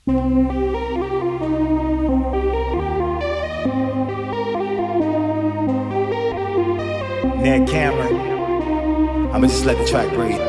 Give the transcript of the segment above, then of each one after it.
Ned Cameron, I'ma just let the track breathe.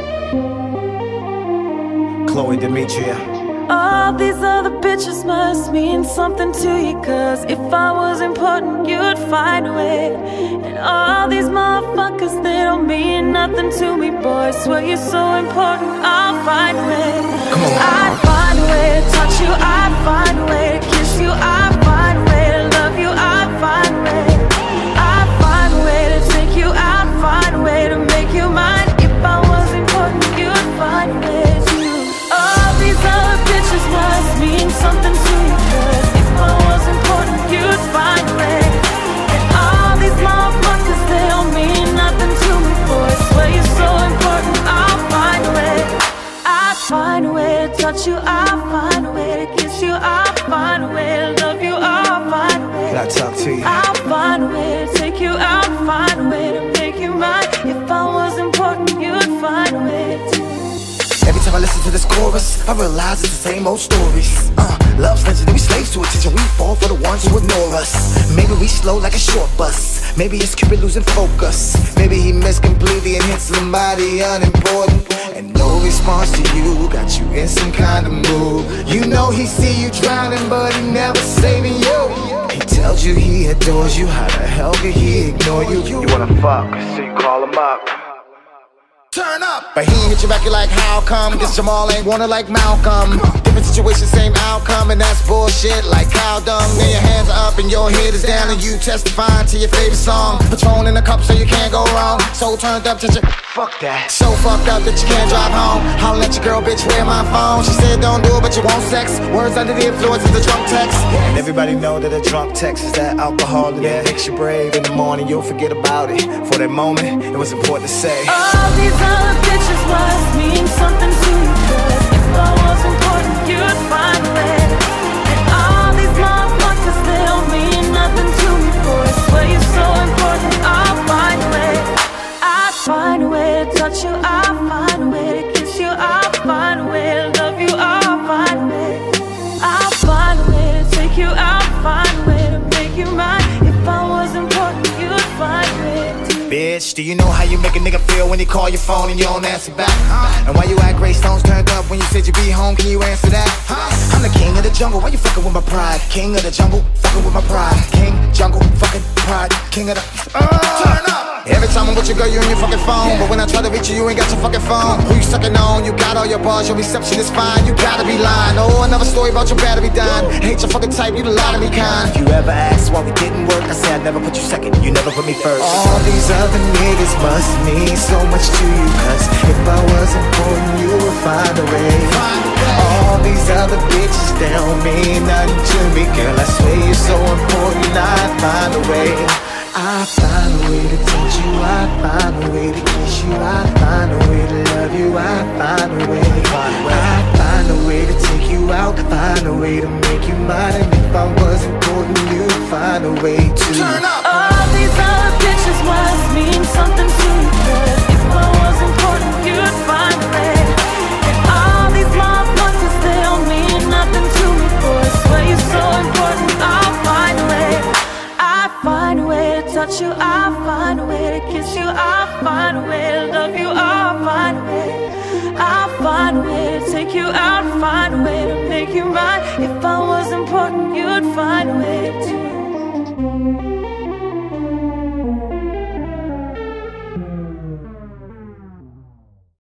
Chloe Demetria. All these other bitches must mean something to you, 'cause if I was important, you'd find a way. And all these motherfuckers, they don't mean nothing to me, boy. Swear you're so important, I'll find a way. Come on. I'd find a way to touch you, I'd find a way to kiss you, I'd find a way to love you, I'd find a way. I'd find a way to take you, I'd find a way to make you mine. If I was important, you'd find a way to. All these other bitches must mean something to you, 'cause if I was important, you'd find a way. And all these motherfuckers, they don't mean nothing to me, boy. Swear you're so important, I'll find a way. I'll find a way to touch you, I'll find a way to kiss you, I'll find a way to love you, I'll find a way. Can I talk to you? I'll find a way to take you, I'll find a way to make you mine. If I was important, you'd find a way to. Every time I listen to this chorus, I realize it's the same old stories. Love's legendary, we slaves to attention. We fall for the ones who ignore us. Maybe we slow like a short bus. Maybe it's Cupid losing focus. Maybe he missed completely and hit somebody unimportant. And no response to you got you in some kind of mood. You know he see you drowning, but he never saving you. He tells you he adores you. How the hell could he ignore you? You wanna fuck, so you call him up. Turn up! But he ain't hit you back, you like, how come? Guess Jamal ain't wanna like Malcolm. Different situation, same outcome, and that's bullshit like cow dung. Then your hands are up and your head is down, and you testifying to your favorite song. Patron in a cup so you can't go wrong. So turned up that you Fuck that. so fucked up that you can't drive home. Holla at your girl, bitch, where my phone? She said don't do it, but you want sex. Words under the influence of the drunk text. And everybody know that a drunk text is that alcohol that makes you brave. In the morning you'll forget about it. For that moment, it was important to say. All these other bitches must mean something to you, 'cause if I was important, you'd find a way. And all these motherfuckers, they don't mean nothing to me, boy. Swear you're so important, I'll find a way. I'll find a way to touch you, I'll find a way to kiss you, I'll find a way to love you, I'll find a way. I'll find a way to take you, I'll find a way to make you mine. If I was important, you'd find a way to. Bitch, do you know how you make a nigga feel when he call your phone and you don't answer back? And why you at Grey Stones turned up when you said you'd be home, can you answer that? I'm the king of the jungle, why you fucking with my pride? King of the jungle, fucking with my pride. King, jungle, fucking pride. King of the... Turn up! Every time I'm with your girl, you on your fucking phone. But when I try to reach you, you ain't got your fucking phone. Who you sucking on? You got all your bars, your reception is fine. You gotta be lying. Oh, another story about your battery dying. Hate your fucking type, you the lie to me kind. If you ever asked why we didn't work, I said I'd never put you second. You never put me first. All these other niggas must mean so much to you, 'cause if I was important, you would find a way. All these other bitches, they don't mean nothing to me, girl. I swear you're so important, I'd find a way. I'd find a way to touch you, I'd find a way to kiss you, I'd find a way to love you, I'd find a way. I'd find a way to take you out, find a way to make you mine. And if I was important, you'd find a way to turn up. All these other bitches must mean something to you, 'cause if I was important, you'd find a way. And all these motherfuckers, they don't mean nothing to me, boy. Swear you're so important, I'll find a way. I'll find a way to touch you, I'll find a way to kiss you, I'll find a way to love you, I'll find a way. I'll find a way to take you out, find a way to make you mine. If I was important, you'd find a way.